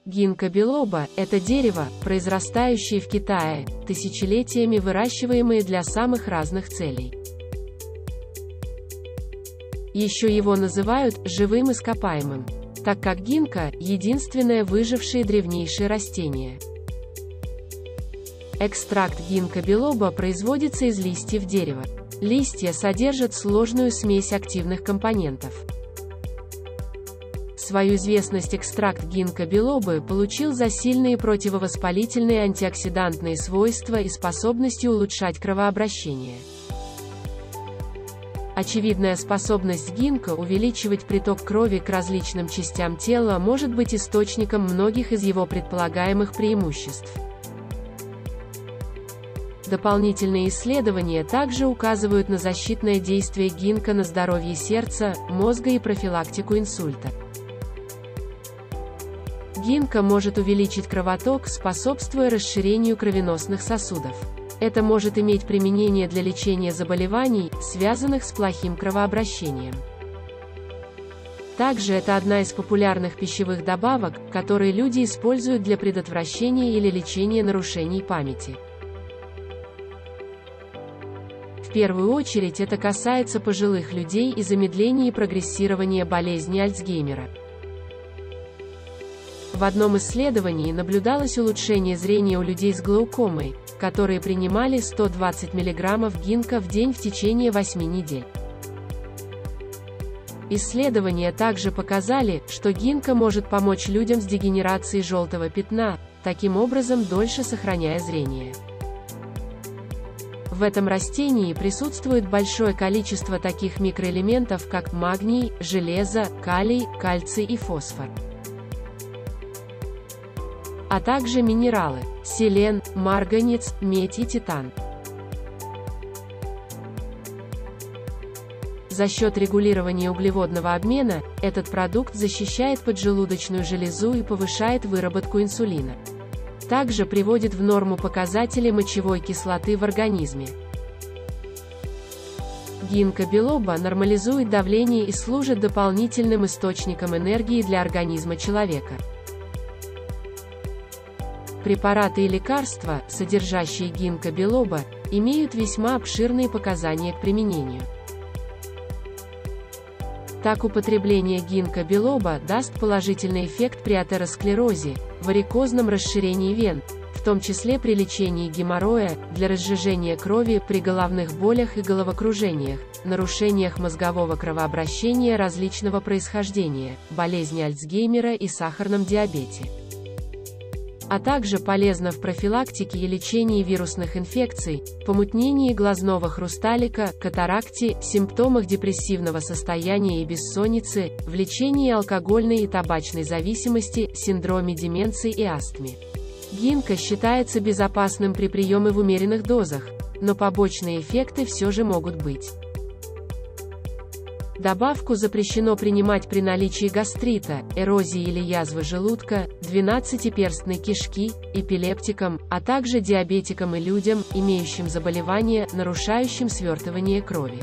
Гинка билоба – это дерево, произрастающее в Китае, тысячелетиями выращиваемое для самых разных целей. Еще его называют «живым ископаемым», так как гинка – единственное выжившее древнейшее растение. Экстракт гинка билоба производится из листьев дерева. Листья содержат сложную смесь активных компонентов. Свою известность экстракт гинка билобы получил за сильные противовоспалительные антиоксидантные свойства и способностью улучшать кровообращение. Очевидная способность гинка увеличивать приток крови к различным частям тела может быть источником многих из его предполагаемых преимуществ. Дополнительные исследования также указывают на защитное действие гинка на здоровье сердца, мозга и профилактику инсульта. Гинка может увеличить кровоток, способствуя расширению кровеносных сосудов. Это может иметь применение для лечения заболеваний, связанных с плохим кровообращением. Также это одна из популярных пищевых добавок, которые люди используют для предотвращения или лечения нарушений памяти. В первую очередь это касается пожилых людей и замедления и прогрессирования болезни Альцгеймера. В одном исследовании наблюдалось улучшение зрения у людей с глаукомой, которые принимали 120 мг гинка в день в течение 8 недель. Исследования также показали, что гинка может помочь людям с дегенерацией желтого пятна, таким образом дольше сохраняя зрение. В этом растении присутствует большое количество таких микроэлементов, как магний, железо, калий, кальций и фосфор, а также минералы – селен, марганец, медь и титан. За счет регулирования углеводного обмена, этот продукт защищает поджелудочную железу и повышает выработку инсулина. Также приводит в норму показатели мочевой кислоты в организме. Гинка билоба нормализует давление и служит дополнительным источником энергии для организма человека. Препараты и лекарства, содержащие гинка билоба, имеют весьма обширные показания к применению. Так, употребление гинка билоба даст положительный эффект при атеросклерозе, варикозном расширении вен, в том числе при лечении геморроя, для разжижения крови при головных болях и головокружениях, нарушениях мозгового кровообращения различного происхождения, болезни Альцгеймера и сахарном диабете. А также полезно в профилактике и лечении вирусных инфекций, помутнении глазного хрусталика, катаракте, симптомах депрессивного состояния и бессонницы, в лечении алкогольной и табачной зависимости, синдроме деменции и астме. Гинка считается безопасным при приеме в умеренных дозах, но побочные эффекты все же могут быть. Добавку запрещено принимать при наличии гастрита, эрозии или язвы желудка, 12-перстной кишки, эпилептикам, а также диабетикам и людям, имеющим заболевания, нарушающим свертывание крови.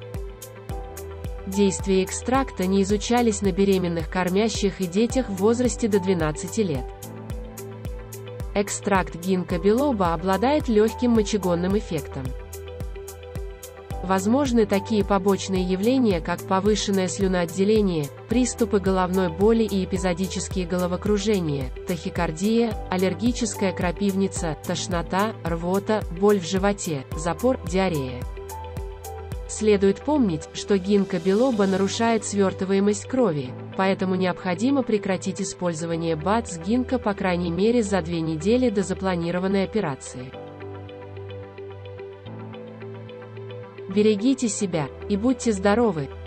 Действия экстракта не изучались на беременных кормящих и детях в возрасте до 12 лет. Экстракт гинка билоба обладает легким мочегонным эффектом. Возможны такие побочные явления, как повышенное слюноотделение, приступы головной боли и эпизодические головокружения, тахикардия, аллергическая крапивница, тошнота, рвота, боль в животе, запор, диарея. Следует помнить, что гинка билоба нарушает свертываемость крови, поэтому необходимо прекратить использование БАД с гинка по крайней мере за 2 недели до запланированной операции. Берегите себя и будьте здоровы!